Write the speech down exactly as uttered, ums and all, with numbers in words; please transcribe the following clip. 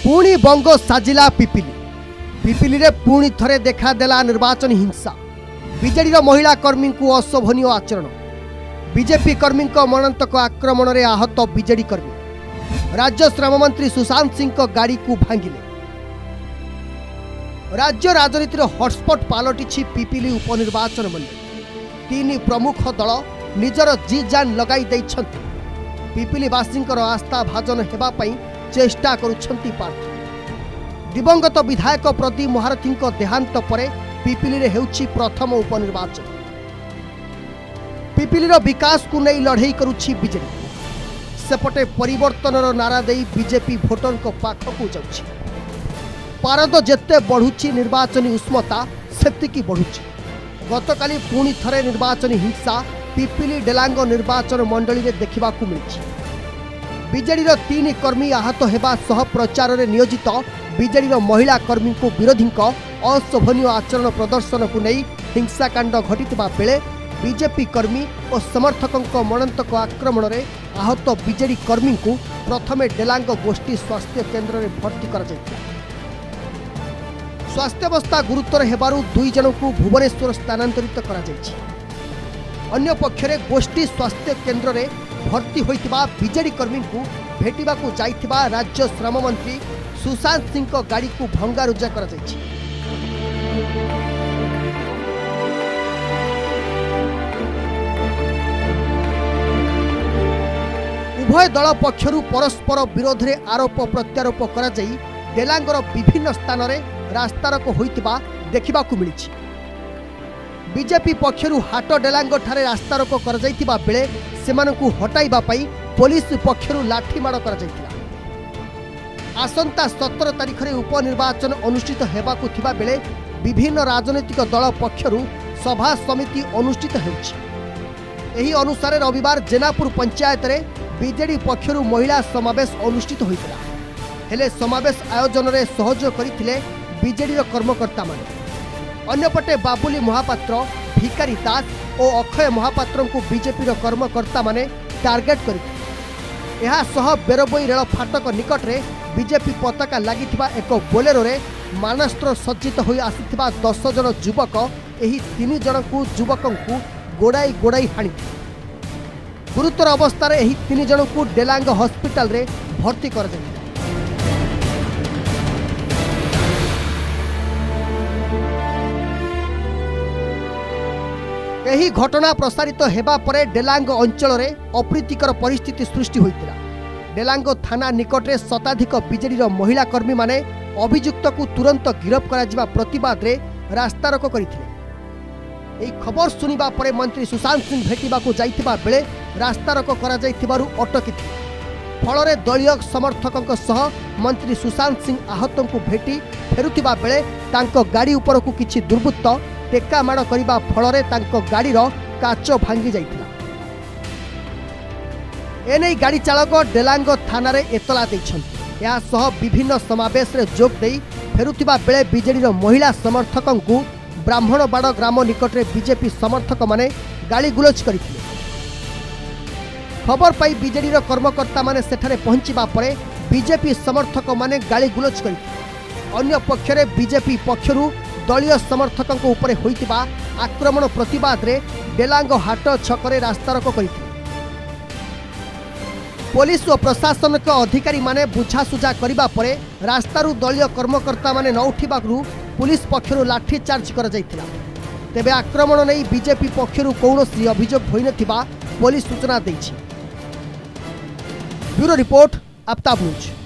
पुणी बंग साजिला पिपिली पिपिली रे पुणी थरे देखादेला निर्वाचन हिंसा बीजेडी महिला कर्मी को अशोभनीय आचरण बीजेपी कर्मी मरणतक आक्रमण रे आहत बीजेडी कर्मी राज्य श्रम मंत्री सुशांत सिंह गाड़ी को भांगिले। राज्य राजनीतिर हॉटस्पॉट पालटि पिपिली उपनिर्वाचन मंडली तीन प्रमुख दल निजर जी जान लगाई दैछंती पिपिली वासींकर आस्था भाजन हेबा पई चेष्टा करुछंती पार्टी। दिवंगत विधायक प्रदीप महारथी देहांत परे पिपिली रे हेउछि प्रथम उपनिर्वाचन। पिपिलीर विकास को नहीं लड़ई करुछि बीजेपी सेपटे परिवर्तनर नारा देई बीजेपी भोटर को पाखकु जाउछि। पारद जेते बढ़ुछि निर्वाचनी उष्मता सेतिकी बढ़ुछि। गतकाली पुणी थरे निर्वाचनी हिंसा पिपिली डेलांग निर्वाचन मंडली रे देखिबाकु मिलिछि। बीजेडी तीन कर्मी आहत हेबा सह प्रचार रे नियोजित बीजेडी महिला कर्मी को विरोधी अशोभनीय आचरण प्रदर्शन को नहीं हिंसाकांड घटिता बेले बीजेपी कर्मी और समर्थकों मरणतक आक्रमण रे आहत बीजेडी कर्मी को प्रथमे डेलांग गोष्ठी स्वास्थ्य केन्द्र में भर्ती कर स्वास्थ्यावस्था गुरुतर हेबारु दुई जन को भुवनेश्वर स्थानांतरित करा जायछि। अन्य पक्षरे गोष्ठी स्वास्थ्य केन्द्र में भर्ती होइतिबा बीजेडी कर्मी को भेटिबा को जाइतिबा राज्य श्रम मंत्री सुशांत सिंह गाड़ी को भंगारुजा करा जायछि। उभय दल पक्षरु परस्पर विरोध में आरोप प्रत्यारोप करा जाई डेलांगर विभिन्न स्थान में रास्तारोको होइतिबा देखिबाकु मिलिछि। बीजेपी पक्षरु हाट डेलांग ठारे रास्तारोको कर जाइतिबा बेले सेमानकु हटाइबा पई पुलिस पक्षरु लाठीमाड़ कर जाइतिला। आसंता सतर तारिख रे उपनिर्वाचन अनुष्ठित हेबाकु थिबा बेले विभिन्न राजनीतिक दल पक्षरु सभा समिति अनुष्ठित हेउछि। एही अनुसार रविवार जेनापुर पंचायत रे बीजेडी पक्षरु महिला समावेश अनुष्ठित होइतिला। हेले समावेश आयोजन रे सहयोग करिथिले बीजेडी कर्मकर्ता माने। अन्यपटे बाबुली महापात्र भिकारी दास और अक्षय महापात्र को बीजेपी कर्मकर्ता माने टार्गेट करथिले। एहा सह बेरबई रेल फाटक निकट रे बीजेपी पताका लागिथिबा एक बोलेरो रे मानस्त्र सज्जित होई आसिथिबा दस जन युवक एही तीन जन को युवकों को गोड़ाई गोड़ाई हाणी गुरुतर अवस्था रे एही तीन जन को डेलांग हॉस्पिटल रे भर्ती कर दिले। एही घटना प्रसारित हेबा परे डेलांग अंचल रे अप्रीतिकर परिस्थिति सृष्टि होइतिला। डेलांग थाना निकट रे शताधिक बीजेडी महिला कर्मी माने अभियुक्त को तुरंत गिरफ करा जिबा प्रतिवाद रे रास्तारोको करिथिले। एही खबर सुनिबा परे मंत्री सुशांत सिंह भेटिबा को जाइतिबा बेले रास्तारोको करा जाइतिबारु अटकिथिले। फल दलीय समर्थकों सह मंत्री सुशांत सिंह आहतों को भेटी फेरुथिबा बेले तांको गाड़ी उपर को किछि दुर्बृत्त टेका माड़ करिबा फल गाड़ीर काच भांगी जाइतिला। एने गाड़ी चालक डेलांग थाना रे एतला दैछन्ति। या सह विभिन्न समावेश रे जोग देई फेरुथिबा बेले बीजेडी महिला समर्थकों को ब्राह्मणबाड़ ग्राम निकट रे बीजेपी समर्थक माने गाली गुलज करथिले। खबर पाई बीजेडी कर्मकर्ता माने सेठारे पहुंचीबा परे बीजेपी समर्थक माने गाली गुलज करथिले। अन्य पक्षरे बीजेपी पक्षरु दलीय समर्थकों उपरे होइतिबा आक्रमण प्रतिवाद रे डेलांग हाट छकरे रास्तारोको करथिले। पुलिस और प्रशासन के अधिकारी माने बुझासुझा करिबा परे रास्तारु दलीय कर्मकर्ता माने न उठिबाकु पुलिस पक्षरु लाठी चार्ज कर जाइतिला। तेबे आक्रमण नै बीजेपी पक्षरु कौनसी अभियोग होई नथिबा पुलिस सूचना दैछि। Bureau report Aftab news.